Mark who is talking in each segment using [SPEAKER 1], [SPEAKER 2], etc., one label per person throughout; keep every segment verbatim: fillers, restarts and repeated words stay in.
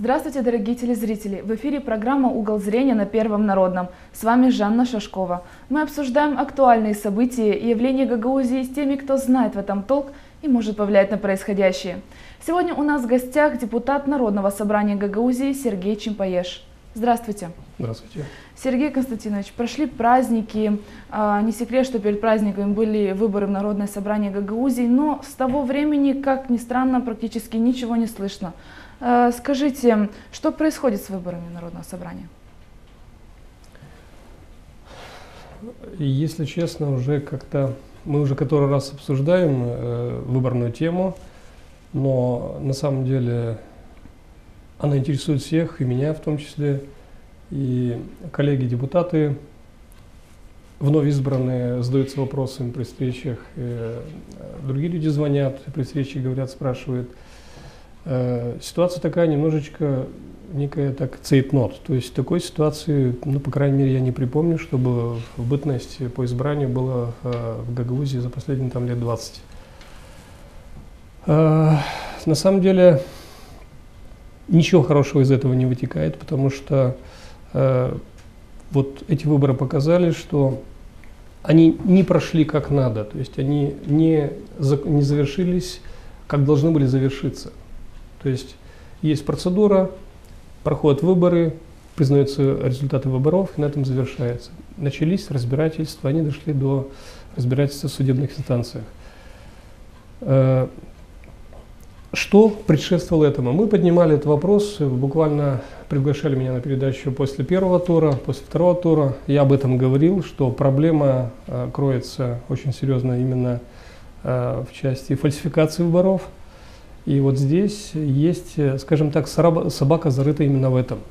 [SPEAKER 1] Здравствуйте, дорогие телезрители! В эфире программа «Угол зрения» на Первом Народном. С вами Жанна Шашкова. Мы обсуждаем актуальные события и явления Гагаузии с теми, кто знает в этом толк и может повлиять на происходящее. Сегодня у нас в гостях депутат Народного собрания Гагаузии Сергей Чимпаеш. Здравствуйте.
[SPEAKER 2] Здравствуйте.
[SPEAKER 1] Сергей Константинович, прошли праздники. Не секрет, что перед праздниками были выборы в Народное собрание Гагаузии, но с того времени, как ни странно, практически ничего не слышно. Скажите, что происходит с выборами Народного собрания?
[SPEAKER 2] Если честно, уже как-то мы уже который раз обсуждаем э, выборную тему, но на самом деле она интересует всех, и меня в том числе, и коллеги-депутаты, вновь избранные, задаются вопросами при встречах, и другие люди звонят при встрече, говорят, спрашивают. Ситуация такая немножечко некая так цейтнот, то есть такой ситуации, ну, по крайней мере, я не припомню, чтобы в бытность по избранию было в Гагаузии за последние там лет двадцать. На самом деле ничего хорошего из этого не вытекает, потому что вот эти выборы показали, что они не прошли как надо, то есть они не, не завершились, как должны были завершиться. То есть есть процедура, проходят выборы, признаются результаты выборов, и на этом завершается. Начались разбирательства, они дошли до разбирательства в судебных инстанциях. Что предшествовало этому? Мы поднимали этот вопрос, буквально приглашали меня на передачу после первого тура, после второго тура. Я об этом говорил, что проблема кроется очень серьезно именно в части фальсификации выборов. И вот здесь есть, скажем так, собака зарыта именно в этом.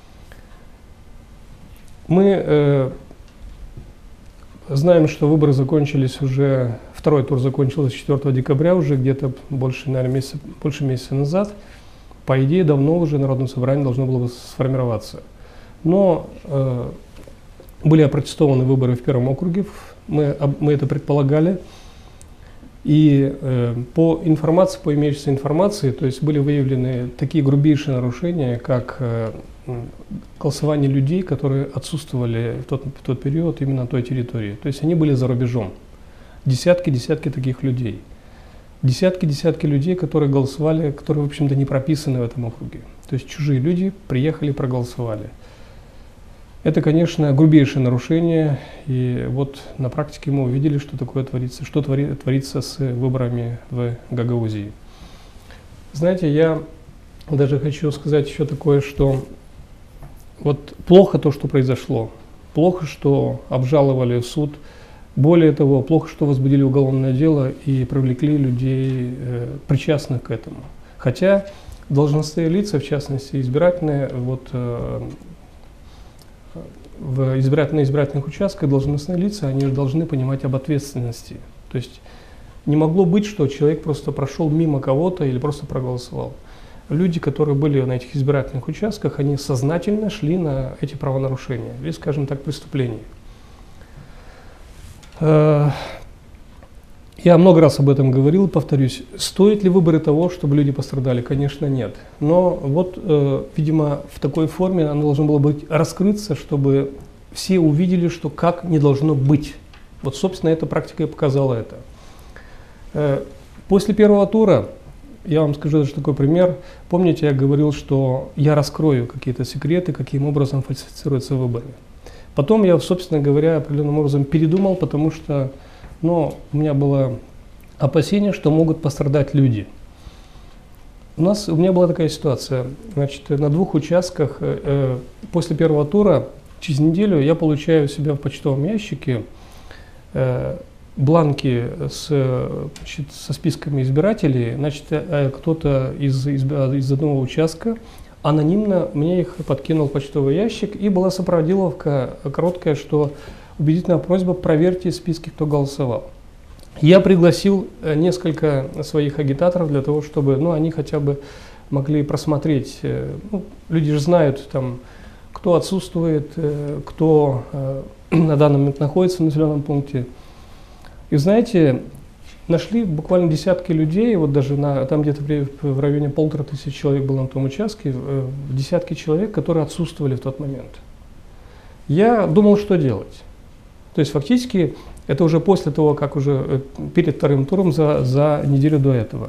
[SPEAKER 2] Мы э, знаем, что выборы закончились уже, второй тур закончился четвёртого декабря, уже где-то больше, наверное, месяца, больше месяца назад. По идее, давно уже Народное собрание должно было бы сформироваться. Но э, были опротестованы выборы в первом округе, мы, мы это предполагали. И э, по информации, по имеющейся информации, то есть были выявлены такие грубейшие нарушения, как э, голосование людей, которые отсутствовали в тот, в тот период именно на той территории. То есть они были за рубежом. Десятки-десятки таких людей. Десятки-десятки людей, которые голосовали, которые, в общем-то, не прописаны в этом округе. То есть чужие люди приехали, проголосовали. Это, конечно, грубейшее нарушение, и вот на практике мы увидели, что такое творится, что твори, творится с выборами в Гагаузии. Знаете, я даже хочу сказать еще такое, что вот плохо то, что произошло, плохо, что обжаловали в суд, более того, плохо, что возбудили уголовное дело и привлекли людей, э, причастных к этому. Хотя должностные лица, в частности избирательные, вот, э, в избирательных, избирательных участках должностные лица, они должны понимать об ответственности. То есть не могло быть, что человек просто прошел мимо кого-то или просто проголосовал. Люди, которые были на этих избирательных участках, они сознательно шли на эти правонарушения, или, скажем так, преступления. Я много раз об этом говорил, повторюсь. Стоят ли выборы того, чтобы люди пострадали? Конечно, нет. Но вот, э, видимо, в такой форме оно должно было быть раскрыться, чтобы все увидели, что как не должно быть. Вот, собственно, эта практика и показала это. Э, после первого тура, я вам скажу даже такой пример. Помните, я говорил, что я раскрою какие-то секреты, каким образом фальсифицируются выборы. Потом я, собственно говоря, определенным образом передумал, потому что но у меня было опасение, что могут пострадать люди. У нас, у меня была такая ситуация. Значит, на двух участках э, после первого тура, через неделю, я получаю у себя в почтовом ящике э, бланки с, значит, со списками избирателей. Значит, э, кто-то из, из, из одного участка анонимно мне их подкинул в почтовый ящик, и была сопроводиловка короткая, что убедительная просьба: проверьте списки, кто голосовал. Я пригласил несколько своих агитаторов для того, чтобы, ну, они хотя бы могли просмотреть. Ну, люди же знают, там, кто отсутствует, кто на данный момент находится в населенном пункте. И знаете, нашли буквально десятки людей, вот даже на, там где-то в районе полутора тысяч человек было на том участке, десятки человек, которые отсутствовали в тот момент. Я думал, что делать. То есть фактически это уже после того, как уже перед вторым туром за, за неделю до этого.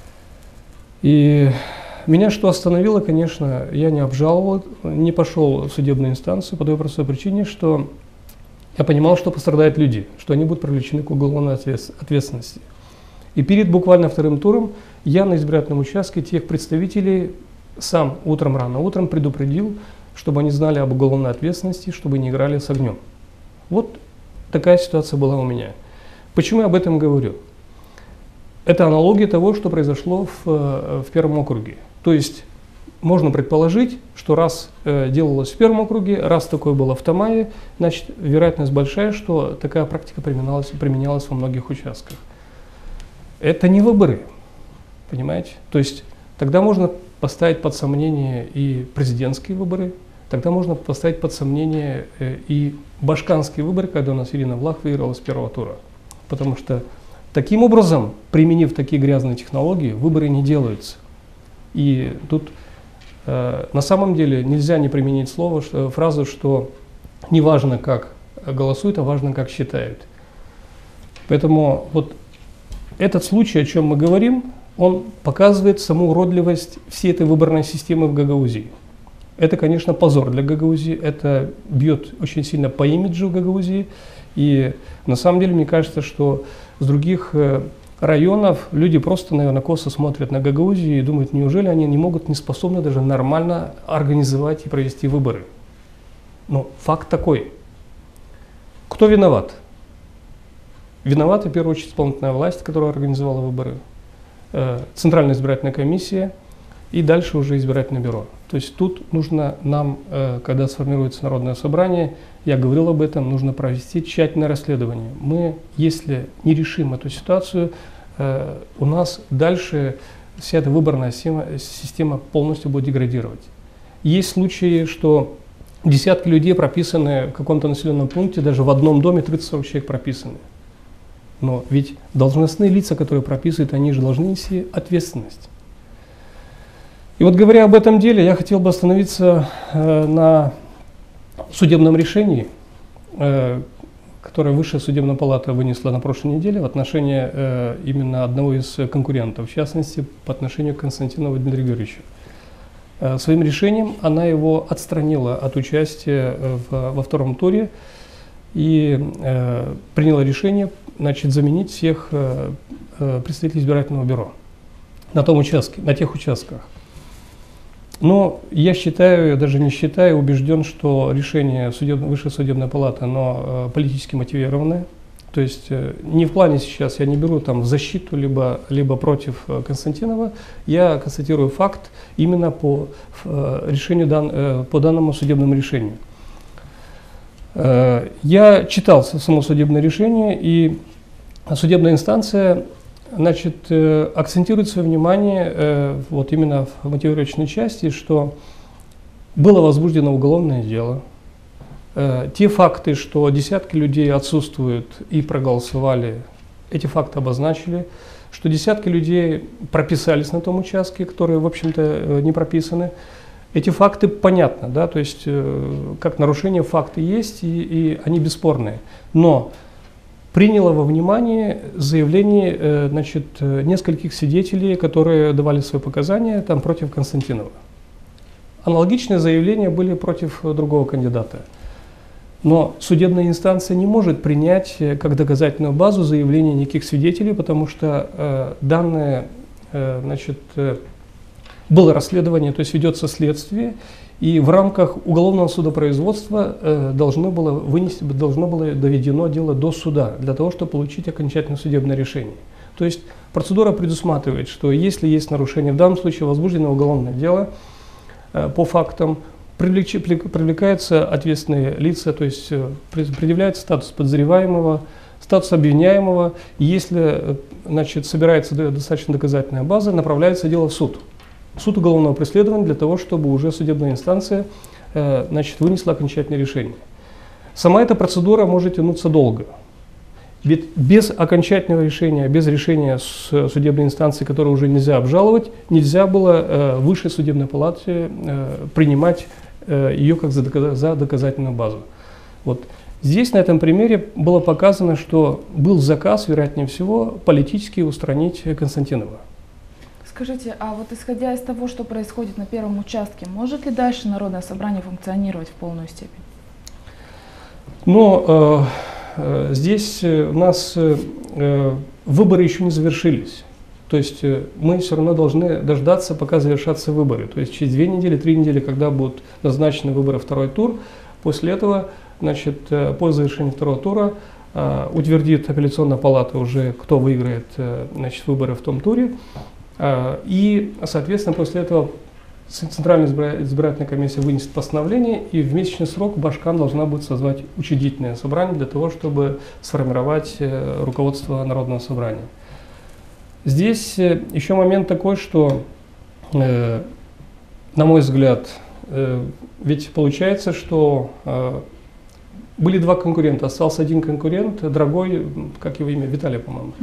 [SPEAKER 2] И меня что остановило, конечно, я не обжаловал, не пошел в судебную инстанцию по той простой причине, что я понимал, что пострадают люди, что они будут привлечены к уголовной ответственности. И перед буквально вторым туром я на избирательном участке тех представителей сам утром, рано утром предупредил, чтобы они знали об уголовной ответственности, чтобы не играли с огнем. Вот такая ситуация была у меня. Почему я об этом говорю? Это аналогия того, что произошло в, в первом округе. То есть можно предположить, что раз э, делалось в первом округе, раз такое было в Тамае, значит вероятность большая, что такая практика применялась, применялась во многих участках. Это не выборы, понимаете? То есть тогда можно поставить под сомнение и президентские выборы, тогда можно поставить под сомнение э, и башканские выборы, когда у нас Ирина Влах выиграла с первого тура. Потому что таким образом, применив такие грязные технологии, выборы не делаются. И тут э, на самом деле нельзя не применить слово, что, фразу, что не важно, как голосуют, а важно, как считают. Поэтому вот этот случай, о чем мы говорим, он показывает саму уродливость всей этой выборной системы в Гагаузии. Это, конечно, позор для Гагаузии, это бьет очень сильно по имиджу Гагаузии. И на самом деле, мне кажется, что с других районов люди просто, наверное, косо смотрят на Гагаузию и думают, неужели они не могут, не способны даже нормально организовать и провести выборы. Но факт такой. Кто виноват? Виновата, в первую очередь, исполнительная власть, которая организовала выборы, Центральная избирательная комиссия и дальше уже избирательное бюро. То есть тут нужно нам, когда сформируется народное собрание, я говорил об этом, нужно провести тщательное расследование. Мы, если не решим эту ситуацию, у нас дальше вся эта выборная система, система полностью будет деградировать. Есть случаи, что десятки людей прописаны в каком-то населенном пункте, даже в одном доме тридцать-сорок человек прописаны. Но ведь должностные лица, которые прописывают, они же должны нести ответственность. И вот говоря об этом деле, я хотел бы остановиться э, на судебном решении, э, которое Высшая судебная палата вынесла на прошлой неделе в отношении э, именно одного из конкурентов, в частности, по отношению к Константинову Дмитрию Георгиевичу. Э, своим решением она его отстранила от участия в, во втором туре и э, приняла решение, значит, заменить всех э, э, представителей избирательного бюро на том участке, на тех участках. Но я считаю, я даже не считаю, убежден, что решение судеб... Высшей судебной палаты, оно э, политически мотивированное. То есть э, не в плане сейчас, я не беру там в защиту, либо, либо против э, Константинова, я констатирую факт именно по э, решению, дан... э, по данному судебному решению. Э, я читал само судебное решение, и судебная инстанция, значит, акцентирует свое внимание вот именно в мотивировочной части, что было возбуждено уголовное дело. Те факты, что десятки людей отсутствуют и проголосовали, эти факты обозначили, что десятки людей прописались на том участке, которые, в общем-то, не прописаны. Эти факты понятны, да, то есть как нарушение факты есть, и, и они бесспорные. Но приняло во внимание заявление, значит, нескольких свидетелей, которые давали свои показания там, против Константинова. Аналогичные заявления были против другого кандидата. Но судебная инстанция не может принять как доказательную базу заявления никаких свидетелей, потому что э, данное, э, значит, э, было расследование, то есть ведется следствие, и в рамках уголовного судопроизводства э, должно было вынести, должно было доведено дело до суда, для того, чтобы получить окончательное судебное решение. То есть процедура предусматривает, что если есть нарушение, в данном случае возбуждено уголовное дело э, по фактам, привлеч, привлекаются ответственные лица, то есть э, предъявляется статус подозреваемого, статус обвиняемого, и если э, значит, собирается достаточно доказательная база, направляется дело в суд. Суд уголовного преследования для того, чтобы уже судебная инстанция э, значит, вынесла окончательное решение. Сама эта процедура может тянуться долго. Ведь без окончательного решения, без решения судебной инстанции, которую уже нельзя обжаловать, нельзя было э, высшей судебной палате э, принимать э, ее как за, доказ, за доказательную базу. Вот. Здесь на этом примере было показано, что был заказ, вероятнее всего, политически устранить Константинова.
[SPEAKER 1] Скажите, а вот исходя из того, что происходит на первом участке, может ли дальше Народное собрание функционировать в полную степень?
[SPEAKER 2] Но э, э, здесь у нас э, выборы еще не завершились. То есть э, мы все равно должны дождаться, пока завершатся выборы. То есть через две недели, три недели, когда будут назначены выборы второй тур, после этого, значит, э, по завершении второго тура э, утвердит апелляционная палата уже, кто выиграет э, значит, выборы в том туре. И, соответственно, после этого Центральная избирательная комиссия вынесет постановление, и в месячный срок Башкам должна будет созвать учредительное собрание для того, чтобы сформировать руководство Народного собрания. Здесь еще момент такой, что, на мой взгляд, ведь получается, что были два конкурента, остался один конкурент, дорогой, как его имя, Виталий, по-моему.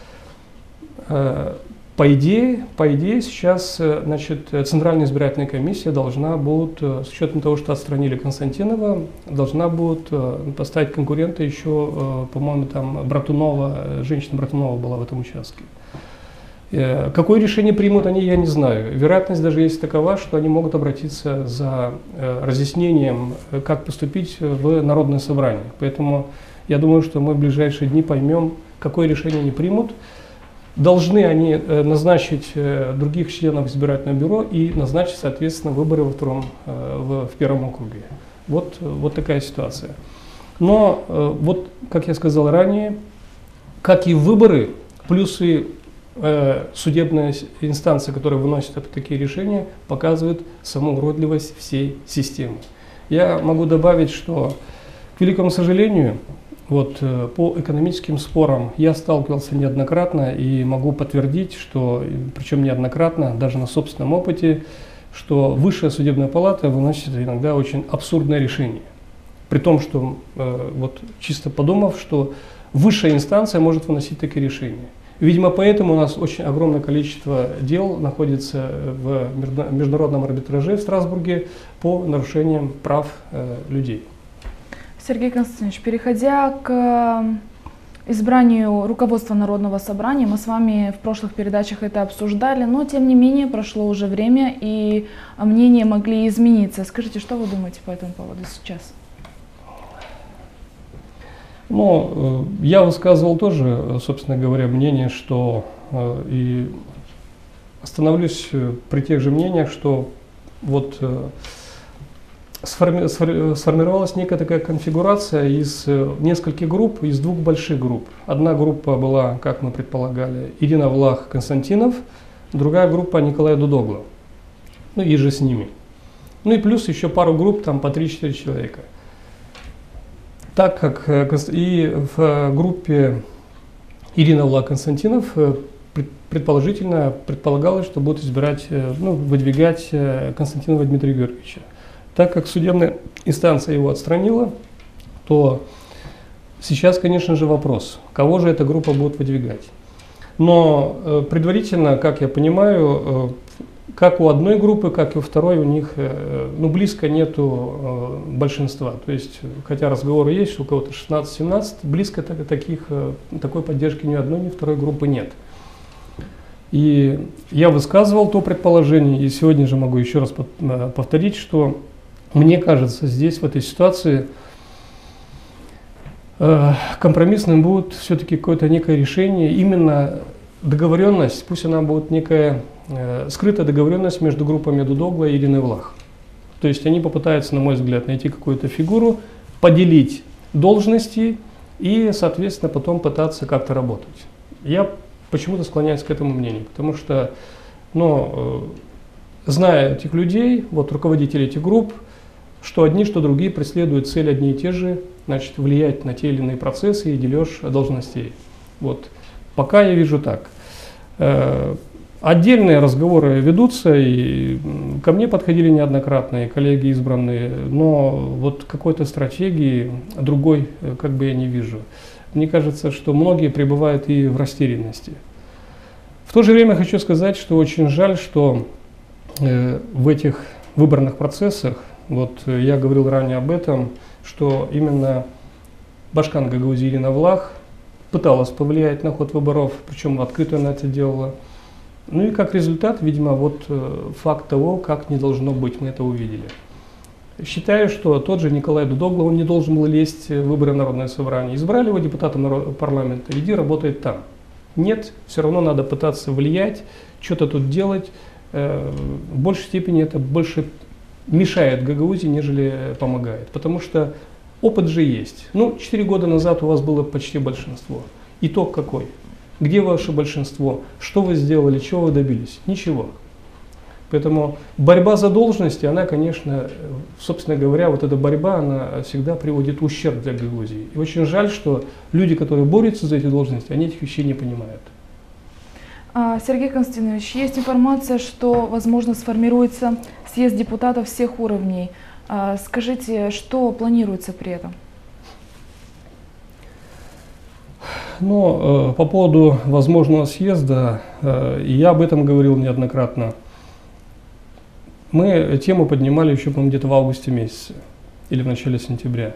[SPEAKER 2] Mm-hmm. По идее, по идее, сейчас, значит, Центральная избирательная комиссия должна будет, с учетом того, что отстранили Константинова, должна будет поставить конкурента еще, по-моему, там Братунова, женщина Братунова была в этом участке. Какое решение примут они, я не знаю. Вероятность даже есть такова, что они могут обратиться за разъяснением, как поступить в Народное собрание. Поэтому я думаю, что мы в ближайшие дни поймем, какое решение они примут. Должны они назначить других членов избирательного бюро и назначить, соответственно, выборы во втором, в, в первом округе. Вот, вот такая ситуация. Но, вот, как я сказал ранее, как и выборы, плюс и э, судебная инстанция, которая выносит такие решения, показывает саму уродливость всей системы. Я могу добавить, что, к великому сожалению, вот, по экономическим спорам я сталкивался неоднократно и могу подтвердить, что, причем неоднократно, даже на собственном опыте, что Высшая судебная палата выносит иногда очень абсурдное решение. При том, что, вот, чисто подумав, что высшая инстанция может выносить такие решения. Видимо, поэтому у нас очень огромное количество дел находится в международном арбитраже в Страсбурге по нарушениям прав людей.
[SPEAKER 1] Сергей Константинович, переходя к избранию руководства Народного собрания, мы с вами в прошлых передачах это обсуждали, но тем не менее прошло уже время и мнения могли измениться. Скажите, что вы думаете по этому поводу сейчас?
[SPEAKER 2] Ну, я высказывал тоже, собственно говоря, мнение, что и остановлюсь при тех же мнениях, что вот Сформи сформировалась некая такая конфигурация из нескольких групп, из двух больших групп. Одна группа была, как мы предполагали, Ирина Влах, Константинов, другая группа Николай Дудогла, ну и же с ними. Ну и плюс еще пару групп, там по три-четыре человека. Так как и в группе Ирина Влах, Константинов предположительно предполагалось, что будут избирать, ну, выдвигать Константинова Дмитрия Георгиевича. Так как судебная инстанция его отстранила, то сейчас, конечно же, вопрос, кого же эта группа будет выдвигать. Но э, предварительно, как я понимаю, э, как у одной группы, как и у второй, у них э, ну, близко нету э, большинства. То есть, хотя разговоры есть, что у кого-то шестнадцать-семнадцать, близко так, таких, э, такой поддержки ни одной, ни второй группы нет. И я высказывал то предположение, и сегодня же могу еще раз повторить, что мне кажется, здесь, в этой ситуации, компромиссным будет все-таки какое-то некое решение, именно договоренность, пусть она будет некая скрытая договоренность между группами Дудогла и Ирины Влах. То есть они попытаются, на мой взгляд, найти какую-то фигуру, поделить должности и, соответственно, потом пытаться как-то работать. Я почему-то склоняюсь к этому мнению, потому что, ну, зная этих людей, вот руководители этих групп, что одни, что другие преследуют цели одни и те же, значит, влиять на те или иные процессы и дележ должностей. Вот. Пока я вижу так. Э, отдельные разговоры ведутся, и ко мне подходили неоднократно, и коллеги избранные, но вот какой-то стратегии другой как бы я не вижу. мне кажется, что многие пребывают и в растерянности. В то же время хочу сказать, что очень жаль, что э, в этих выборных процессах, вот э, я говорил ранее об этом, что именно Башкан Гагаузии Ирина Влах пыталась повлиять на ход выборов, причем открыто она это делала. Ну и как результат, видимо, вот э, факт того, как не должно быть, мы это увидели. Считаю, что тот же Николай Дудогло, он не должен был лезть в выборы Народное собрание. Избрали его депутатом парламента, иди работай там. Нет, все равно надо пытаться влиять, что-то тут делать. Э, в большей степени это больше мешает Гагаузии, нежели помогает. Потому что опыт же есть. Ну, четыре года назад у вас было почти большинство. Итог какой? Где ваше большинство? Что вы сделали? Чего вы добились? Ничего. Поэтому борьба за должности, она, конечно, собственно говоря, вот эта борьба, она всегда приводит в ущерб для Гагаузии. И очень жаль, что люди, которые борются за эти должности, они этих вещей не понимают.
[SPEAKER 1] Сергей Константинович, есть информация, что, возможно, сформируется съезд депутатов всех уровней. Скажите, что планируется при этом?
[SPEAKER 2] Ну, по поводу возможного съезда, я об этом говорил неоднократно. Мы тему поднимали еще, по-моему, где-то в августе месяце или в начале сентября.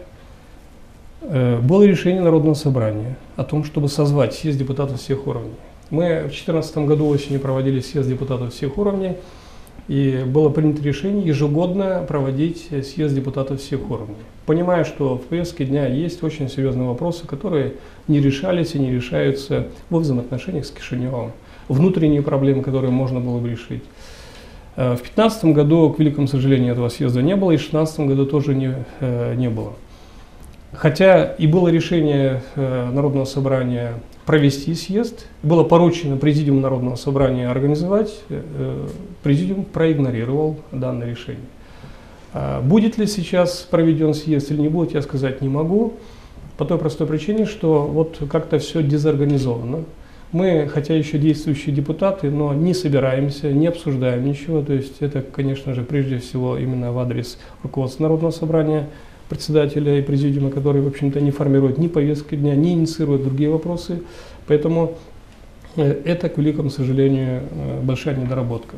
[SPEAKER 2] Было решение Народного собрания о том, чтобы созвать съезд депутатов всех уровней. Мы в две тысячи четырнадцатом году осенью проводили съезд депутатов всех уровней, и было принято решение ежегодно проводить съезд депутатов всех уровней. Понимая, что в повестке дня есть очень серьезные вопросы, которые не решались и не решаются во взаимоотношениях с Кишиневым, внутренние проблемы, которые можно было бы решить. В две тысячи пятнадцатом году, к великому сожалению, этого съезда не было, и в две тысячи шестнадцатом году тоже не, не было. Хотя и было решение Народного собрания провести съезд, было поручено Президиуму Народного собрания организовать, Президиум проигнорировал данное решение. Будет ли сейчас проведен съезд или не будет, я сказать не могу, по той простой причине, что вот как-то все дезорганизовано. Мы, хотя еще действующие депутаты, но не собираемся, не обсуждаем ничего. То есть это, конечно же, прежде всего именно в адрес руководства Народного собрания, председателя и президиума, который, в общем-то, не формирует ни повестки дня, не инициирует другие вопросы. Поэтому это, к великому сожалению, большая недоработка.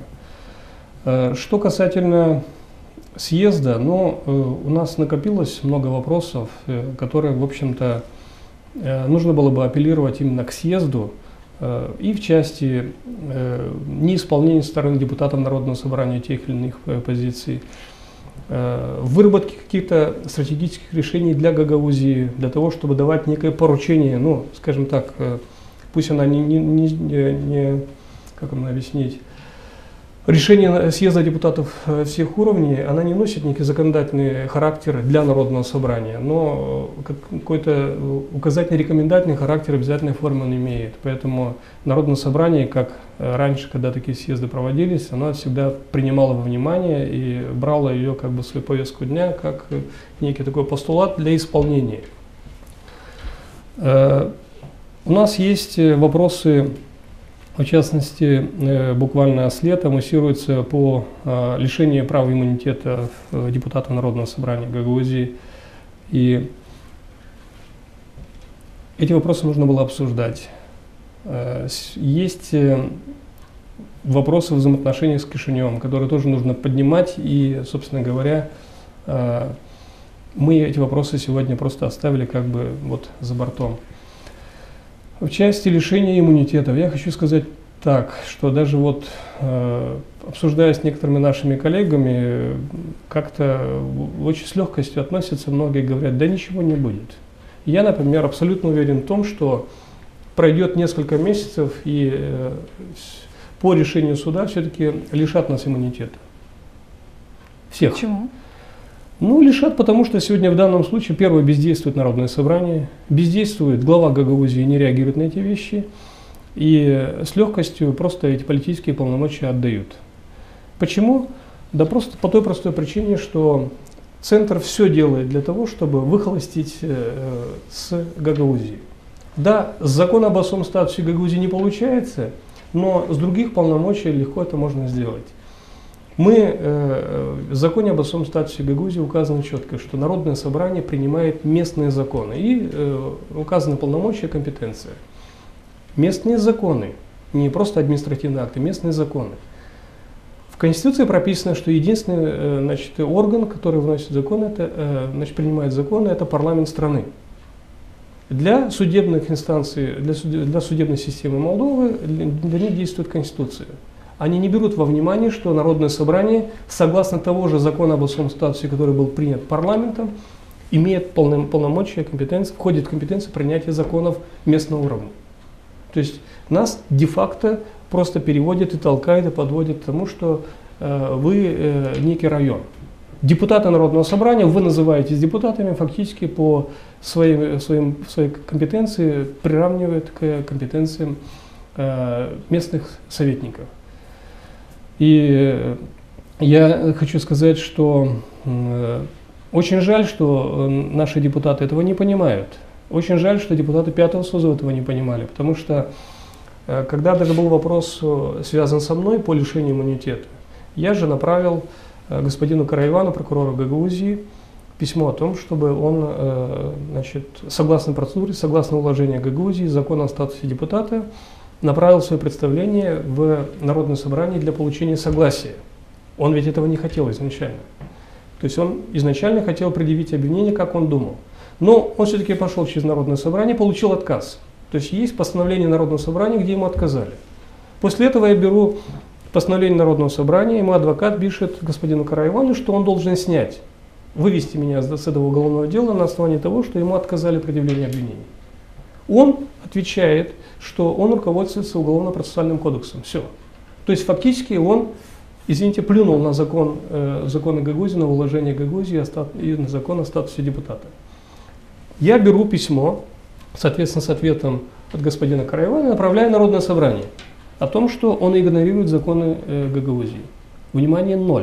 [SPEAKER 2] Что касательно съезда, ну, у нас накопилось много вопросов, которые, в общем-то, нужно было бы апеллировать именно к съезду, и в части неисполнения стороны депутатов Народного собрания тех или иных позиций, выработки каких-то стратегических решений для Гагаузии, для того, чтобы давать некое поручение, ну, скажем так, пусть она не, не, не, не как вам объяснить, решение съезда депутатов всех уровней, она не носит некий законодательный характер для Народного собрания, но какой-то указательный, рекомендательный характер обязательной формы он имеет. Поэтому Народное собрание, как раньше, когда такие съезды проводились, оно всегда принимало во внимание и брало ее как бы в свою повестку дня, как некий такой постулат для исполнения. У нас есть вопросы. В частности, буквально с лета муссируется по лишению права иммунитета депутата Народного собрания Гагаузии. И эти вопросы нужно было обсуждать. Есть вопросы взаимоотношений с Кишиневым, которые тоже нужно поднимать. И, собственно говоря, мы эти вопросы сегодня просто оставили как бы вот за бортом. В части лишения иммунитетов я хочу сказать так, что даже вот э, обсуждая с некоторыми нашими коллегами, как-то очень с легкостью относятся, многие говорят, да ничего не будет. Я, например, абсолютно уверен в том, что пройдет несколько месяцев и э, по решению суда все-таки лишат нас иммунитета. Всех.
[SPEAKER 1] Почему?
[SPEAKER 2] Ну, лишат, потому что сегодня в данном случае, первое, бездействует Народное собрание, бездействует глава Гагаузии, не реагирует на эти вещи, и с легкостью просто эти политические полномочия отдают. Почему? Да просто по той простой причине, что Центр все делает для того, чтобы выхолостить э, с Гагаузии. Да, с закона об особом статусе Гагаузии не получается, но с других полномочий легко это можно сделать. Мы, э, в законе об особом статусе Гагаузии указано четко, что Народное собрание принимает местные законы и э, указаны полномочия и компетенция. Местные законы, не просто административные акты, местные законы. В Конституции прописано, что единственный э, значит, орган, который вносит законы, это, э, значит, принимает законы, это парламент страны. Для судебных инстанций, для, суд, для судебной системы Молдовы, для них действует Конституция. Они не берут во внимание, что Народное собрание, согласно того же закона об особом статусе, который был принят парламентом, имеет полным, полномочия, компетенции, входит в компетенцию принятия законов местного уровня. То есть нас де-факто просто переводит и толкает, и подводит к тому, что э, вы э, некий район. Депутаты Народного собрания, вы называетесь депутатами, фактически по своим, своим, своей компетенции приравнивают к компетенциям э, местных советников. И я хочу сказать, что э, очень жаль, что наши депутаты этого не понимают. Очень жаль, что депутаты пятого созыва этого не понимали, потому что э, когда даже был вопрос связан со мной по лишению иммунитета, я же направил э, господину Караивану, прокурору Гагаузии, письмо о том, чтобы он, э, значит, согласно процедуре, согласно уложению Гагаузии, закона о статусе депутата, направил свое представление в Народное собрание для получения согласия. Он ведь этого не хотел изначально. То есть он изначально хотел предъявить обвинение, как он думал. Но он все-таки пошел через Народное собрание, получил отказ. То есть есть постановление Народного собрания, где ему отказали. После этого я беру постановление Народного собрания, ему адвокат пишет господину Караивану, что он должен снять, вывести меня с этого уголовного дела на основании того, что ему отказали в предъявлении обвинений. Он отвечает, что он руководствуется уголовно-процессуальным кодексом. Все. То есть фактически он, извините, плюнул на закон, э, законы Гагаузии, на уложение Гагаузии и на закон о статусе депутата. Я беру письмо, соответственно, с ответом от господина Караивана, и направляю в Народное собрание о том, что он игнорирует законы э, Гагаузии. Внимание, ноль.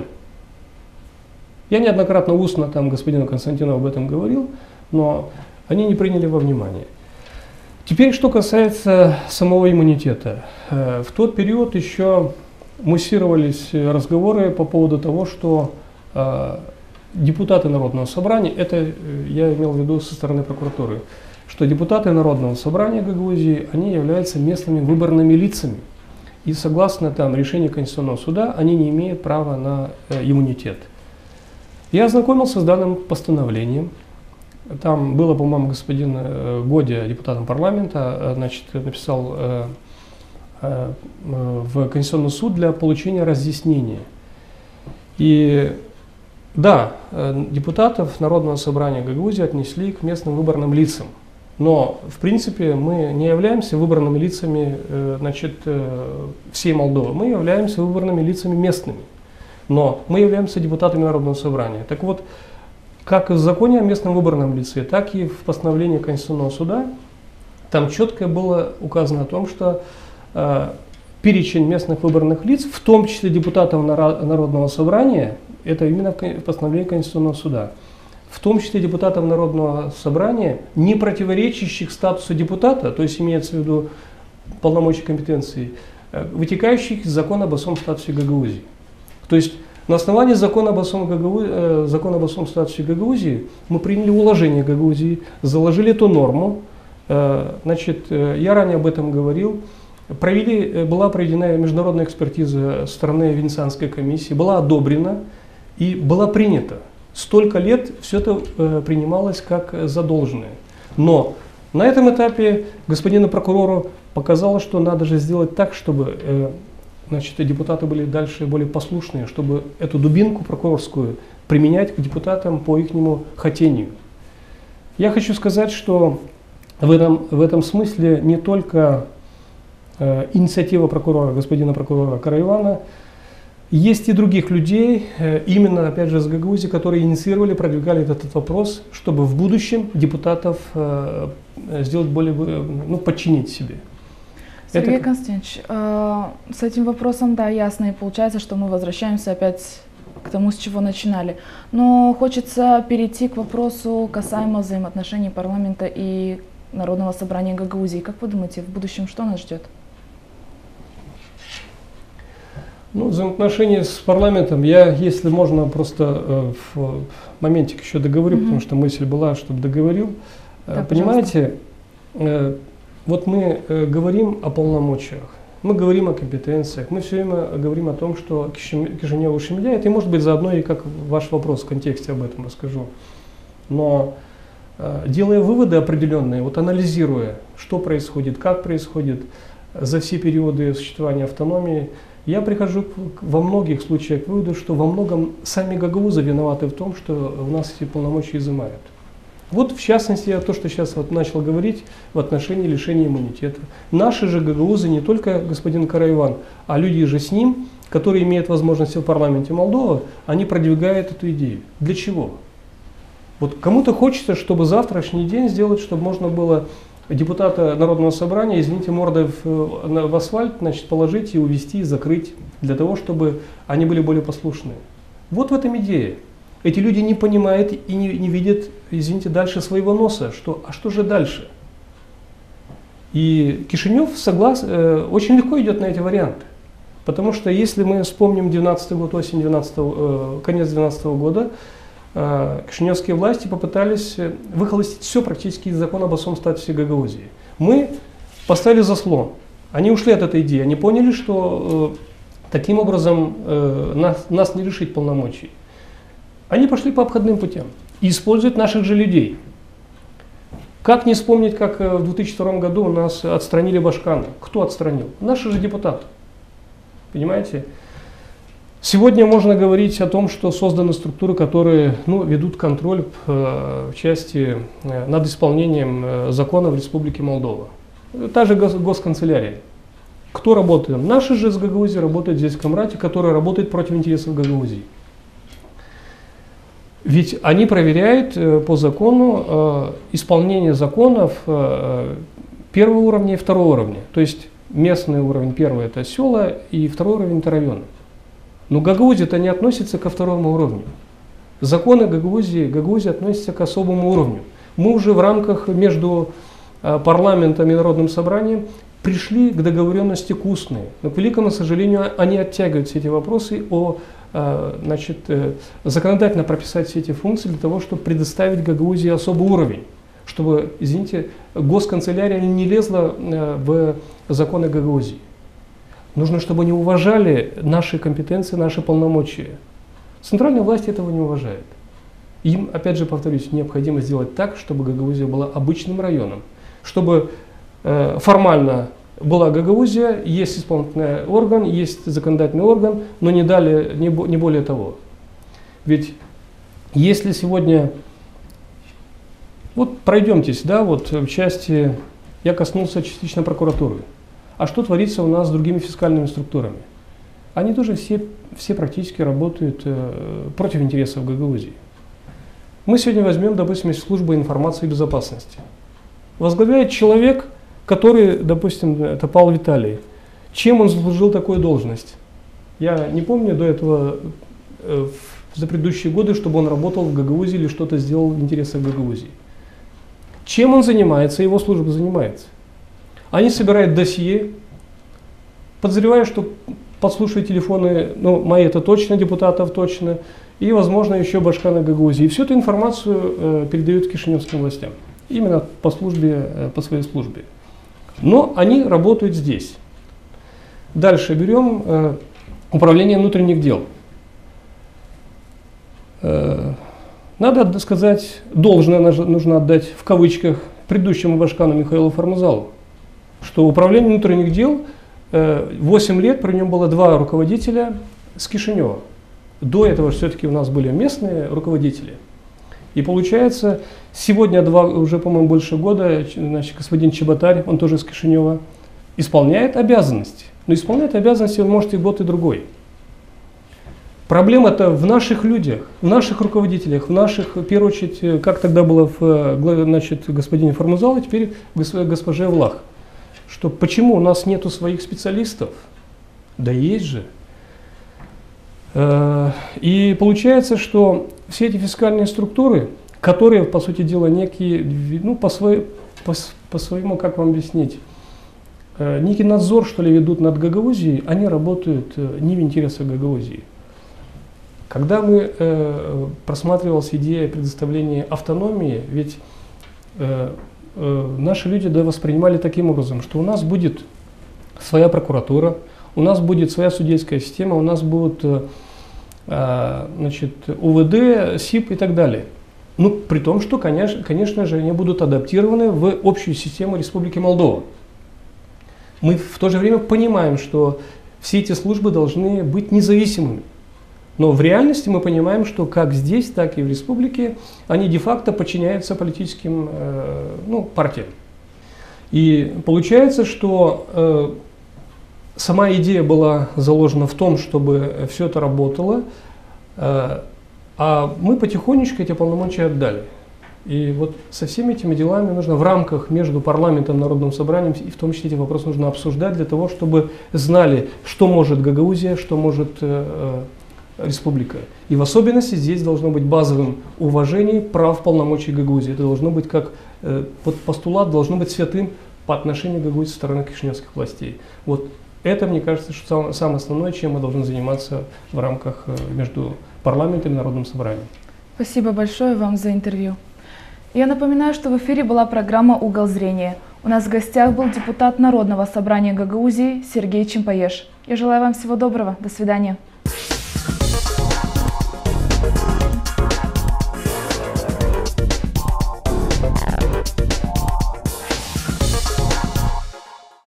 [SPEAKER 2] Я неоднократно устно там господину Константинову об этом говорил, но они не приняли во внимание. Теперь, что касается самого иммунитета. В тот период еще муссировались разговоры по поводу того, что депутаты Народного собрания, это я имел в виду со стороны прокуратуры, что депутаты Народного собрания Гагаузии, они являются местными выборными лицами. И согласно там решению Конституционного суда, они не имеют права на иммунитет. Я ознакомился с данным постановлением. Там было, по-моему, господин Годя, депутатом парламента, значит, написал э, э, в Конституционный суд для получения разъяснения. И да, депутатов Народного собрания Гагаузии отнесли к местным выборным лицам. Но, в принципе, мы не являемся выборными лицами э, значит, э, всей Молдовы. Мы являемся выборными лицами местными. Но мы являемся депутатами Народного собрания. Так вот, как в законе о местном выборном лице, так и в постановлении Конституционного суда, там четко было указано о том, что э, перечень местных выборных лиц, в том числе депутатов Народного собрания, это именно в постановлении Конституционного суда, в том числе депутатов Народного собрания, не противоречащих статусу депутата, то есть имеется в виду полномочия компетенции, э, вытекающих из закона об особом статусе Гагаузии. То есть на основании закона об особом, Гагаузии, э, закона об особом статусе Гагаузии мы приняли уложение Гагаузии, заложили эту норму. Э, значит, э, я ранее об этом говорил. Провели, э, была проведена международная экспертиза стороны Венецианской комиссии, была одобрена и была принята. Столько лет все это э, принималось как задолженное. Но на этом этапе господину прокурору показалось, что надо же сделать так, чтобы э, значит, депутаты были дальше более послушные, чтобы эту дубинку прокурорскую применять к депутатам по ихнему хотению. Я хочу сказать, что в этом, в этом смысле не только э, инициатива прокурора, господина прокурора Караивана, есть и других людей, э, именно, опять же, с Гагаузии, которые инициировали, продвигали этот, этот вопрос, чтобы в будущем депутатов э, сделать более, ну, подчинить себе.
[SPEAKER 1] Сергей
[SPEAKER 2] Это...
[SPEAKER 1] Константинович, э, с этим вопросом, да, ясно, и получается, что мы возвращаемся опять к тому, с чего начинали. Но хочется перейти к вопросу касаемо взаимоотношений парламента и Народного собрания Гагаузии. Как вы думаете, в будущем что нас ждет?
[SPEAKER 2] Ну, взаимоотношения с парламентом, я, если можно, просто э, в моментик еще договорю, mm-hmm. потому что мысль была, чтобы договорил. Да, понимаете, э, вот мы э, говорим о полномочиях, мы говорим о компетенциях, мы все время говорим о том, что Кишинев ущемляет, и, может быть, заодно и как ваш вопрос в контексте об этом расскажу. Но э, делая выводы определенные, вот анализируя, что происходит, как происходит за все периоды существования автономии, я прихожу к, во многих случаях к выводу, что во многом сами гагаузы виноваты в том, что у нас эти полномочия изымают. Вот в частности, я то, что сейчас вот начал говорить в отношении лишения иммунитета. Наши же гагаузы, не только господин Караиван, а люди же с ним, которые имеют возможности в парламенте Молдовы, они продвигают эту идею. Для чего? Вот кому-то хочется, чтобы завтрашний день сделать, чтобы можно было депутата Народного собрания, извините, мордой в, в асфальт, значит, положить и увести, и закрыть, для того, чтобы они были более послушны. Вот в этом идея. Эти люди не понимают и не, не видят, извините, дальше своего носа. Что, а что же дальше? И Кишинев соглас, э, очень легко идет на эти варианты. Потому что если мы вспомним двенадцатый год, осень двенадцатого, э, конец двенадцатого года, э, кишиневские власти попытались выхолостить все практически из закона об особом статусе Гагаузии. Мы поставили заслон. Они ушли от этой идеи. Они поняли, что э, таким образом э, нас, нас не лишить полномочий. Они пошли по обходным путям и используют наших же людей. Как не вспомнить, как в две тысячи втором году у нас отстранили Башкана? Кто отстранил? Наши же депутаты. Понимаете? Сегодня можно говорить о том, что созданы структуры, которые ну, ведут контроль в части над исполнением закона в Республике Молдова. Та же госканцелярия. Кто работает? Наши же из Гагаузии работают здесь в Камрате, который работает против интересов Гагаузии. Ведь они проверяют э, по закону э, исполнение законов э, первого уровня и второго уровня. То есть местный уровень, первый это села, и второй уровень это районы. Но Гагаузия-то не относится ко второму уровню. Законы Гагаузии, Гагаузия относится к особому уровню. Мы уже в рамках между э, парламентом и Народным собранием пришли к договоренности к устной. Но, к великому сожалению, они оттягивают все эти вопросы о Значит, законодательно прописать все эти функции для того, чтобы предоставить Гагаузии особый уровень, чтобы, извините, госканцелярия не лезла в законы Гагаузии. Нужно, чтобы они уважали наши компетенции, наши полномочия. Центральная власть этого не уважает. Им, опять же, повторюсь, необходимо сделать так, чтобы Гагаузия была обычным районом, чтобы э, формально была Гагаузия, есть исполнительный орган, есть законодательный орган, но не далее, не, не более того. Ведь если сегодня, вот пройдемтесь, да, вот в части, я коснулся частично прокуратуры. А что творится у нас с другими фискальными структурами? Они тоже все, все практически работают э, против интересов Гагаузии. Мы сегодня возьмем, допустим, службу информации и безопасности. Возглавляет человек, который, допустим, это Павел Виталий. Чем он заслужил такую должность? Я не помню до этого, э, за предыдущие годы, чтобы он работал в Гагаузии или что-то сделал в интересах Гагаузии. Чем он занимается, его служба занимается? Они собирают досье, подозревая, что подслушивают телефоны, ну, мои это точно, депутатов точно, и, возможно, еще Башкана Гагаузии. И всю эту информацию э, передают кишиневским властям. Именно по службе, э, по своей службе. Но они работают здесь. Дальше берем э, управление внутренних дел. Э, надо сказать, должное нужно отдать в кавычках предыдущему Башкану Михаилу Формазалу, что управление внутренних дел э, восемь лет, при нем было два руководителя с Кишинева. До этого все-таки у нас были местные руководители. И получается, сегодня, два, уже, по-моему, больше года, значит, господин Чеботарь, он тоже из Кишинева, исполняет обязанности. Но исполняет обязанности он может и год, и другой. Проблема-то в наших людях, в наших руководителях, в наших, в первую очередь, как тогда было в, значит, господине Формазалу, теперь госпоже Влах. Что почему у нас нету своих специалистов? Да есть же. И получается, что все эти фискальные структуры, которые, по сути дела, некие, ну, по, своей, по, по своему, как вам объяснить, некий надзор, что ли, ведут над Гагаузией, они работают не в интересах Гагаузии. Когда мы э, просматривалась идея предоставления автономии, ведь э, э, наши люди да, воспринимали таким образом, что у нас будет своя прокуратура, у нас будет своя судейская система, у нас будут э, э, значит, УВД, СИП и так далее. Ну, при том, что, конечно, конечно же, они будут адаптированы в общую систему Республики Молдова. Мы в то же время понимаем, что все эти службы должны быть независимыми. Но в реальности мы понимаем, что как здесь, так и в республике они де-факто подчиняются политическим э, ну, партиям. И получается, что э, сама идея была заложена в том, чтобы все это работало, э, а мы потихонечку эти полномочия отдали. И вот со всеми этими делами нужно в рамках между парламентом и Народным собранием, и в том числе эти вопросы нужно обсуждать для того, чтобы знали, что может Гагаузия, что может э, республика. И в особенности здесь должно быть базовым уважение прав полномочий Гагаузии. Это должно быть как э, постулат, должно быть святым по отношению к Гагаузии со стороны кишиневских властей. Вот это, мне кажется, что самое основное, чем мы должны заниматься в рамках э, между парламентом и Народным собранием.
[SPEAKER 1] Спасибо большое вам за интервью. Я напоминаю, что в эфире была программа «Угол зрения». У нас в гостях был депутат Народного собрания Гагаузии Сергей Чимпаеш. Я желаю вам всего доброго. До свидания.